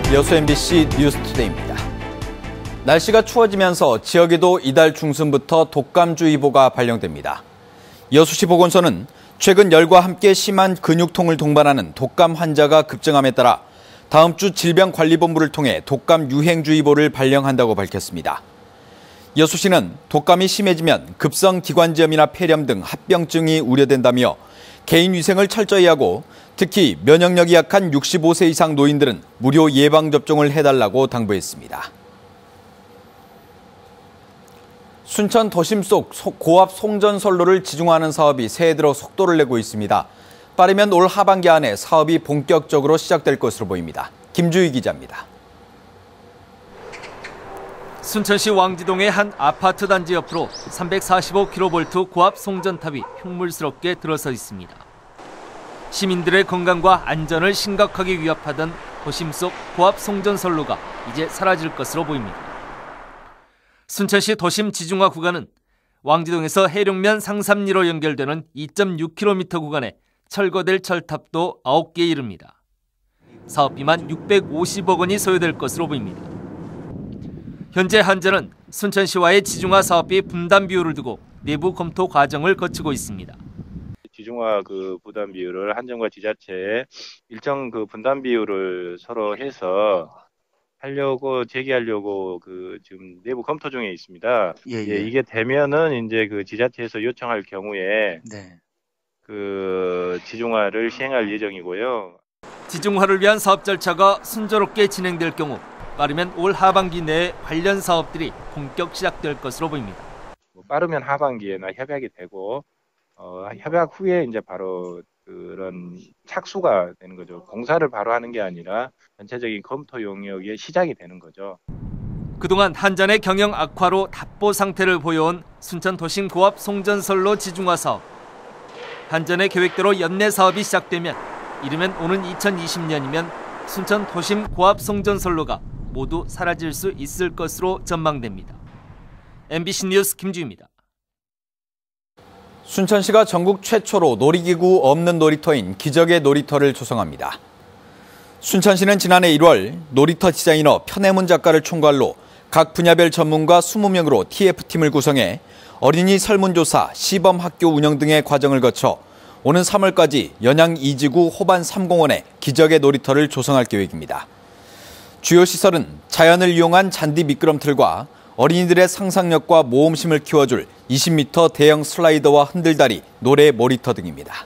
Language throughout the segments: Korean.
여수 MBC 뉴스투데이입니다. 날씨가 추워지면서 지역에도 이달 중순부터 독감주의보가 발령됩니다. 여수시 보건소는 최근 열과 함께 심한 근육통을 동반하는 독감 환자가 급증함에 따라 다음 주 질병관리본부를 통해 독감 유행주의보를 발령한다고 밝혔습니다. 여수시는 독감이 심해지면 급성기관지염이나 폐렴 등 합병증이 우려된다며 개인 위생을 철저히 하고 특히 면역력이 약한 65세 이상 노인들은 무료 예방접종을 해달라고 당부했습니다. 순천 도심 속 고압 송전선로를 지중화하는 사업이 새해 들어 속도를 내고 있습니다. 빠르면 올 하반기 안에 사업이 본격적으로 시작될 것으로 보입니다. 김주희 기자입니다. 순천시 왕지동의 한 아파트 단지 옆으로 345kV 고압 송전탑이 흉물스럽게 들어서 있습니다. 시민들의 건강과 안전을 심각하게 위협하던 도심 속 고압 송전선로가 이제 사라질 것으로 보입니다. 순천시 도심 지중화 구간은 왕지동에서 해룡면 상삼리로 연결되는 2.6km 구간에 철거될 철탑도 9개 이릅니다. 사업비만 650억 원이 소요될 것으로 보입니다. 현재 한전은 순천시와의 지중화 사업비 분담 비율을 두고 내부 검토 과정을 거치고 있습니다. 지중화 부담 비율을 한전과 지자체에 일정 분담 비율을 서로 해서 제기하려고 지금 내부 검토 중에 있습니다. 이게 되면은 이제 지자체에서 요청할 경우에 지중화를 시행할 예정이고요. 지중화를 위한 사업 절차가 순조롭게 진행될 경우 빠르면 올 하반기 내에 관련 사업들이 본격 시작될 것으로 보입니다. 빠르면 하반기에나 협약이 되고 협약 후에 이제 바로 그런 착수가 되는 거죠. 공사를 바로 하는 게 아니라 전체적인 검토 용역의 시작이 되는 거죠. 그동안 한전의 경영 악화로 답보 상태를 보여온 순천 도심 고압 송전선로 지중화 사업. 한전의 계획대로 연내 사업이 시작되면 이르면 오는 2020년이면 순천 도심 고압 송전선로가 모두 사라질 수 있을 것으로 전망됩니다. MBC 뉴스 김주희입니다. 순천시가 전국 최초로 놀이기구 없는 놀이터인 기적의 놀이터를 조성합니다. 순천시는 지난해 1월 놀이터 디자이너 편혜문 작가를 총괄로 각 분야별 전문가 20명으로 TF팀을 구성해 어린이 설문조사, 시범학교 운영 등의 과정을 거쳐 오는 3월까지 연양 2지구 호반 3공원에 기적의 놀이터를 조성할 계획입니다. 주요 시설은 자연을 이용한 잔디 미끄럼틀과 어린이들의 상상력과 모험심을 키워줄 20m 대형 슬라이더와 흔들다리, 노래 모니터 등입니다.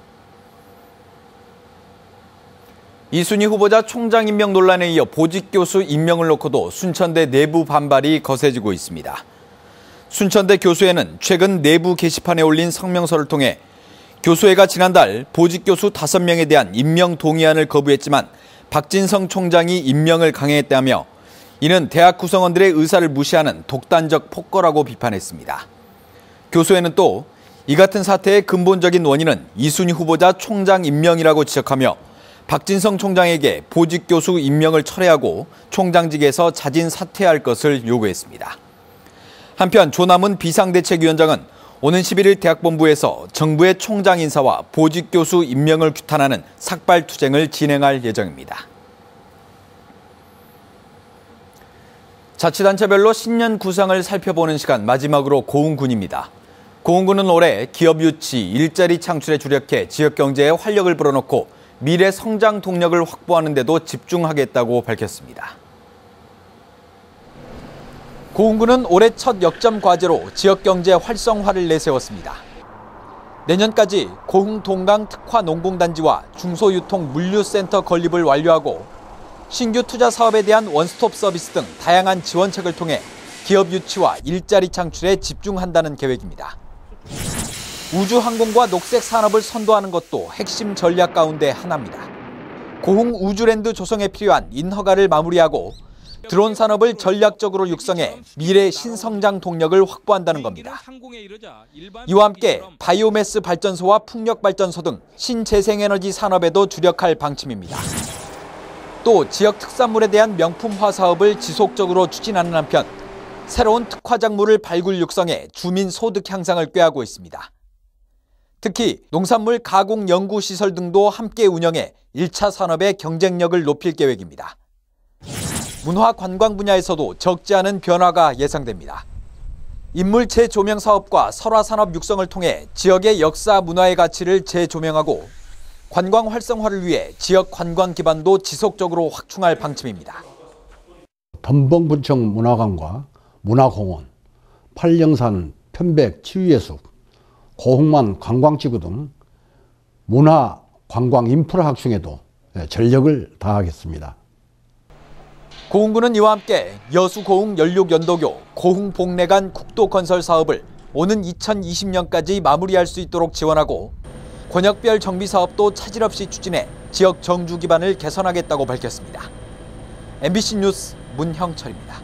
이순희 후보자 총장 임명 논란에 이어 보직 교수 임명을 놓고도 순천대 내부 반발이 거세지고 있습니다. 순천대 교수회는 최근 내부 게시판에 올린 성명서를 통해 교수회가 지난달 보직 교수 5명에 대한 임명 동의안을 거부했지만 박진성 총장이 임명을 강행했다며 이는 대학 구성원들의 의사를 무시하는 독단적 폭거라고 비판했습니다. 교수회는 또 이 같은 사태의 근본적인 원인은 이순희 후보자 총장 임명이라고 지적하며 박진성 총장에게 보직 교수 임명을 철회하고 총장직에서 자진 사퇴할 것을 요구했습니다. 한편 조남은 비상대책위원장은 오는 11일 대학본부에서 정부의 총장 인사와 보직 교수 임명을 규탄하는 삭발투쟁을 진행할 예정입니다. 자치단체별로 신년 구상을 살펴보는 시간 마지막으로 고흥군입니다. 고흥군은 올해 기업 유치, 일자리 창출에 주력해 지역 경제에 활력을 불어넣고 미래 성장 동력을 확보하는 데도 집중하겠다고 밝혔습니다. 고흥군은 올해 첫 역점 과제로 지역 경제 활성화를 내세웠습니다. 내년까지 고흥 동강 특화 농공단지와 중소유통 물류센터 건립을 완료하고 신규 투자 사업에 대한 원스톱 서비스 등 다양한 지원책을 통해 기업 유치와 일자리 창출에 집중한다는 계획입니다. 우주항공과 녹색 산업을 선도하는 것도 핵심 전략 가운데 하나입니다. 고흥 우주랜드 조성에 필요한 인허가를 마무리하고 드론 산업을 전략적으로 육성해 미래 신성장 동력을 확보한다는 겁니다. 이와 함께 바이오매스 발전소와 풍력발전소 등 신재생에너지 산업에도 주력할 방침입니다. 또 지역 특산물에 대한 명품화 사업을 지속적으로 추진하는 한편 새로운 특화 작물을 발굴 육성해 주민 소득 향상을 꾀하고 있습니다. 특히 농산물 가공 연구시설 등도 함께 운영해 1차 산업의 경쟁력을 높일 계획입니다. 문화 관광 분야에서도 적지 않은 변화가 예상됩니다. 인물 재조명 사업과 설화산업 육성을 통해 지역의 역사 문화의 가치를 재조명하고 관광 활성화를 위해 지역 관광 기반도 지속적으로 확충할 방침입니다. 덤벙분청 문화관과 문화공원, 팔령산 편백 치유예술, 고흥만 관광지구 등 문화 관광 인프라 확충에도 전력을 다하겠습니다. 고흥군은 이와 함께 여수 고흥 연륙연도교 고흥 복내간 국도 건설 사업을 오는 2020년까지 마무리할 수 있도록 지원하고 권역별 정비 사업도 차질 없이 추진해 지역 정주 기반을 개선하겠다고 밝혔습니다. MBC 뉴스 문형철입니다.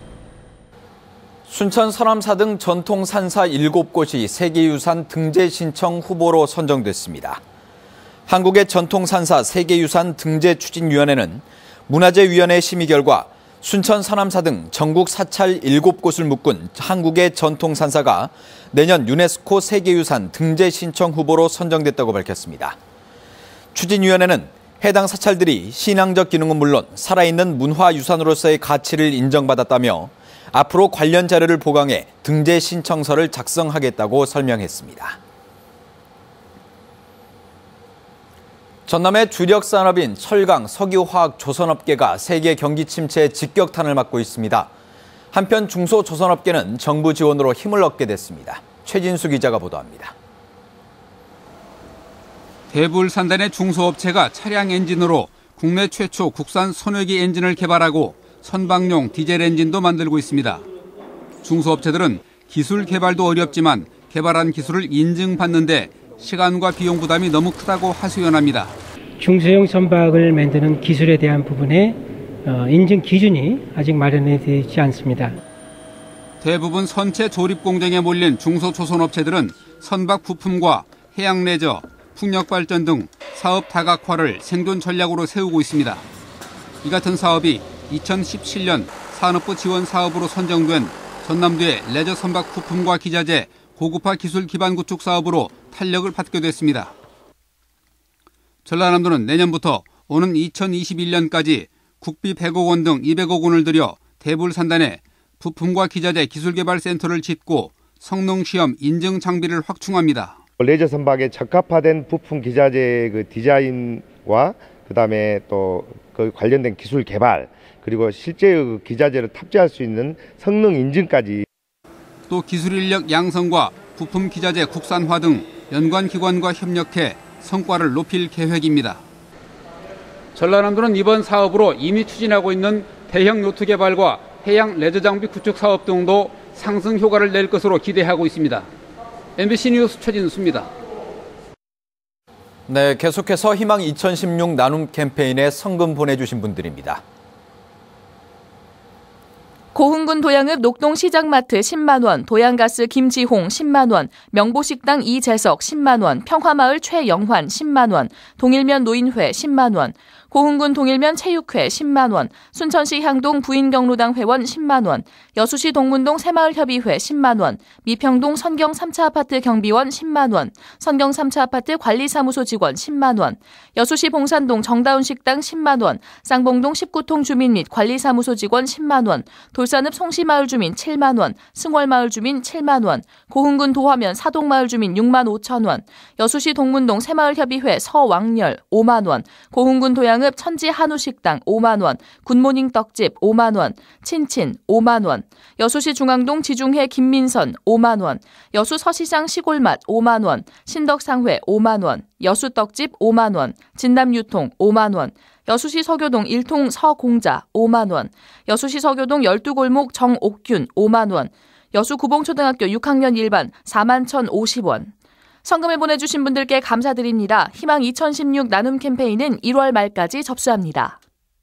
순천 서남사 등 전통 산사 7곳이 세계유산 등재 신청 후보로 선정됐습니다. 한국의 전통 산사 세계유산 등재 추진위원회는 문화재위원회 심의 결과 순천 서남사 등 전국 사찰 7곳을 묶은 한국의 전통 산사가 내년 유네스코 세계유산 등재 신청 후보로 선정됐다고 밝혔습니다. 추진위원회는 해당 사찰들이 신앙적 기능은 물론 살아있는 문화유산으로서의 가치를 인정받았다며 앞으로 관련 자료를 보강해 등재 신청서를 작성하겠다고 설명했습니다. 전남의 주력 산업인 철강, 석유화학 조선업계가 세계 경기 침체의 직격탄을 맞고 있습니다. 한편 중소조선업계는 정부 지원으로 힘을 얻게 됐습니다. 최진수 기자가 보도합니다. 대불산단의 중소업체가 차량 엔진으로 국내 최초 국산 선회기 엔진을 개발하고 선박용 디젤 엔진도 만들고 있습니다. 중소업체들은 기술 개발도 어렵지만 개발한 기술을 인증받는데 시간과 비용 부담이 너무 크다고 하소연합니다. 중소형 선박을 만드는 기술에 대한 부분에 인증 기준이 아직 마련되지 않습니다. 대부분 선체 조립 공장에 몰린 중소조선업체들은 선박 부품과 해양 레저, 풍력발전 등 사업 다각화를 생존 전략으로 세우고 있습니다. 이 같은 사업이 2017년 산업부 지원 사업으로 선정된 전남도의 레저 선박 부품과 기자재 고급화 기술 기반 구축 사업으로 탄력을 받게 됐습니다. 전라남도는 내년부터 오는 2021년까지 국비 100억 원 등 200억 원을 들여 대불산단에 부품과 기자재 기술개발센터를 짓고 성능시험 인증 장비를 확충합니다. 레저 선박에 적합화된 부품 기자재 그 디자인과 그다음에 또 그 관련된 기술 개발 그리고 실제 그 기자재를 탑재할 수 있는 성능 인증까지. 또 기술 인력 양성과 부품 기자재 국산화 등 연관 기관과 협력해 성과를 높일 계획입니다. 전라남도는 이번 사업으로 이미 추진하고 있는 대형 요트 개발과 해양 레저 장비 구축 사업 등도 상승 효과를 낼 것으로 기대하고 있습니다. MBC 뉴스 최진수입니다. 네, 계속해서 희망 2016 나눔 캠페인에 성금 보내주신 분들입니다. 고흥군 도양읍 녹동시장마트 10만 원, 도양가스 김지홍 10만 원, 명보식당 이재석 10만 원, 평화마을 최영환 10만 원, 동일면 노인회 10만 원, 고흥군 동일면 체육회 10만 원, 순천시 향동 부인경로당 회원 10만 원, 여수시 동문동 새마을협의회 10만 원, 미평동 선경 3차 아파트 경비원 10만 원, 선경 3차 아파트 관리사무소 직원 10만 원, 여수시 봉산동 정다운 식당 10만 원, 쌍봉동 19통 주민 및 관리사무소 직원 10만 원, 돌산읍 송시마을 주민 7만 원, 승월마을 주민 7만 원, 고흥군 도화면 사동마을 주민 6만 5천 원, 여수시 동문동 새마을협의회 서왕열 5만 원, 고흥군 도양읍 천지 한우식당 5만 원, 굿모닝 떡집 5만 원, 친친 5만 원, 여수시 중앙동 지중해 김민선 5만 원, 여수 서시장 시골맛 5만 원, 신덕상회 5만 원, 여수 떡집 5만 원, 진남유통 5만 원, 여수시 서교동 1통 서공자 5만 원, 여수시 서교동 12골목 정옥균 5만 원, 여수 구봉초등학교 6학년 1반 4만 1,050원. 성금을 보내주신 분들께 감사드립니다. 희망 2016 나눔 캠페인은 1월 말까지 접수합니다.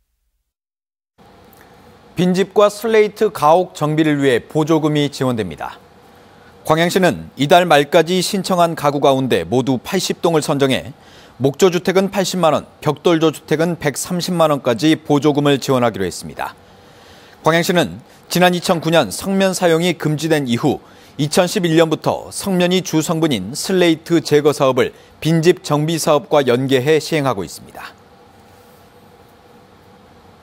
빈집과 슬레이트 가옥 정비를 위해 보조금이 지원됩니다. 광양시는 이달 말까지 신청한 가구 가운데 모두 80동을 선정해 목조주택은 80만 원, 벽돌조주택은 130만 원까지 보조금을 지원하기로 했습니다. 광양시는 지난 2009년 성면 사용이 금지된 이후 2011년부터 성면이 주 성분인 슬레이트 제거 사업을 빈집 정비 사업과 연계해 시행하고 있습니다.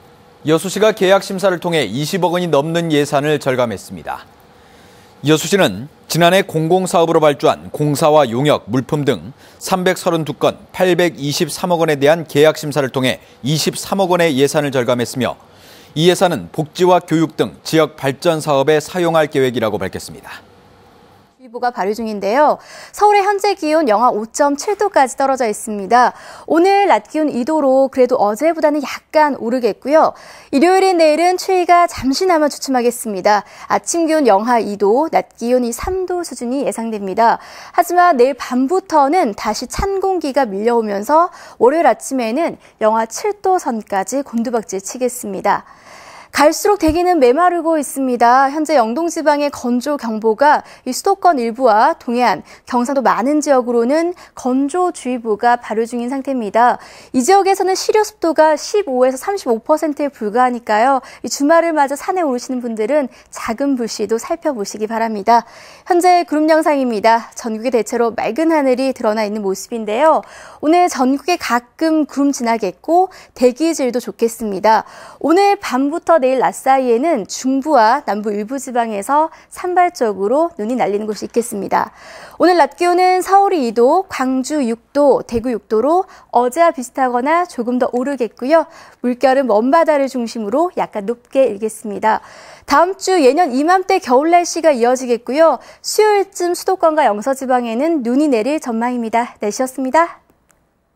여수시가 계약 심사를 통해 20억 원이 넘는 예산을 절감했습니다. 여수시는 지난해 공공사업으로 발주한 공사와 용역, 물품 등 332건 823억 원에 대한 계약 심사를 통해 23억 원의 예산을 절감했으며 이 예산은 복지와 교육 등 지역 발전 사업에 사용할 계획이라고 밝혔습니다. 주의보가 발효 중인데요. 서울의 현재 기온 영하 5.7도까지 떨어져 있습니다. 오늘 낮 기온 2도로 그래도 어제보다는 약간 오르겠고요. 일요일인 내일은 추위가 잠시나마 주춤하겠습니다. 아침 기온 영하 2도, 낮 기온이 3도 수준이 예상됩니다. 하지만 내일 밤부터는 다시 찬 공기가 밀려오면서 월요일 아침에는 영하 7도 선까지 곤두박질 치겠습니다. 갈수록 대기는 메마르고 있습니다. 현재 영동지방의 건조경보가 이 수도권 일부와 동해안, 경상도 많은 지역으로는 건조주의보가 발효 중인 상태입니다. 이 지역에서는 시료습도가 15에서 35%에 불과하니까요. 이 주말을 맞아 산에 오르시는 분들은 작은 불씨도 살펴보시기 바랍니다. 현재 구름 영상입니다. 전국에 대체로 맑은 하늘이 드러나 있는 모습인데요. 오늘 전국에 가끔 구름 지나겠고 대기질도 좋겠습니다. 오늘 밤부터 내일 낮 사이에는 중부와 남부 일부 지방에서 산발적으로 눈이 날리는 곳이 있겠습니다. 오늘 낮 기온은 서울이 2도, 광주 6도, 대구 6도로 어제와 비슷하거나 조금 더 오르겠고요. 물결은 먼바다를 중심으로 약간 높게 일겠습니다. 다음 주 예년 이맘때 겨울 날씨가 이어지겠고요. 수요일쯤 수도권과 영서지방에는 눈이 내릴 전망입니다. 날씨였습니다.